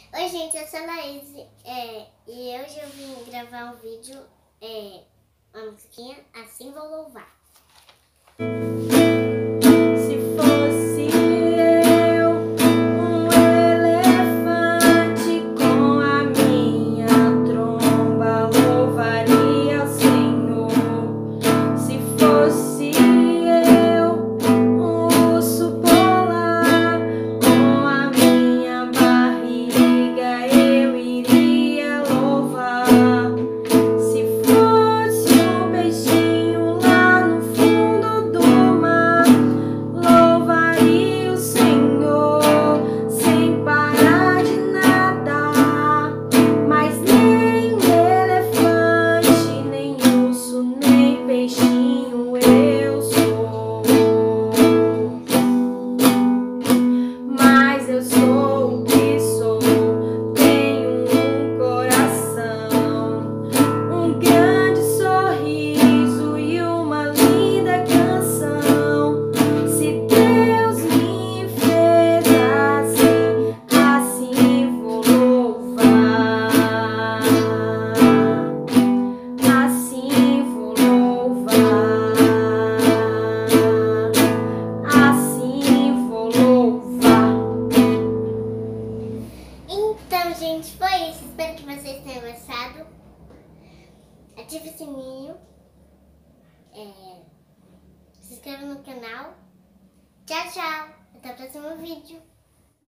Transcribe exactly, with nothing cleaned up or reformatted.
Oi gente, eu sou a Laís é, e hoje eu vim gravar um vídeo, é, uma musiquinha, Assim Vou Louvar. Se fosse eu, um elefante com a minha tromba, louvaria o Senhor. Se fosse eu, um urso polar com a minha barriga, eu iria louvar. Se fosse um peixinho lá no fundo do mar, louvaria o Senhor sem parar de nadar. Mas nem elefante, nem urso, nem peixinho eu sou. Mas eu sou o que sou, tenho um coração, um grande sorriso e uma linda canção. Se Deus me fez assim, assim vou louvar, assim vou louvar, assim vou louvar. Então gente, foi isso, espero que vocês tenham gostado. Ative o sininho, é, se inscreva no canal. Tchau, tchau, até o próximo vídeo.